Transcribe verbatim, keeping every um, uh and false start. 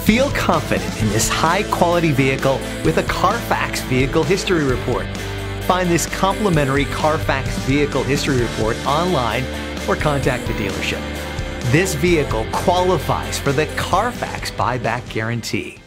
Feel confident in this high-quality vehicle with a Carfax Vehicle History Report. Find this complimentary Carfax Vehicle History Report online or contact the dealership. This vehicle qualifies for the Carfax Buyback Guarantee.